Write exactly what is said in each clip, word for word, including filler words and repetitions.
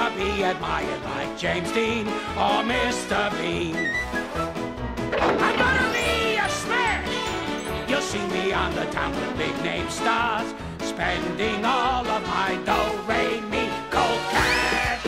gonna be admired like James Dean or Mister Bean. I'm gonna be a smash. You'll see me on the town with big name stars, spending all of my dough, re, mi, cold cash.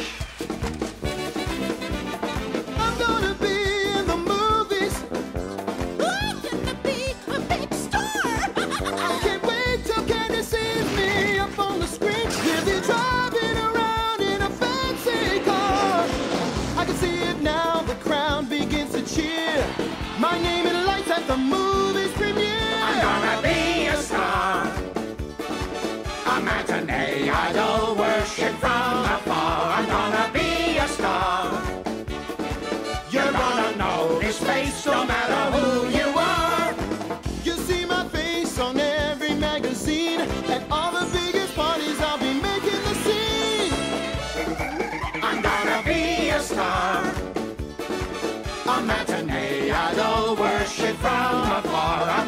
I'm gonna be in the movies. I'm gonna be a big star. I can't wait till Candy sees me up on the screen. We'll be driving around in a fancy car. I can see it now, the crowd begins to cheer. My name in lights at the movie's premiere. I'm gonna be a star, a matinee idol worship from afar. I'm gonna be a star. You're gonna know this face no matter who you are. You see my face on every magazine. At all the biggest parties, I'll be making the scene. I'm gonna be a star, a matinee idol worship from afar. I'm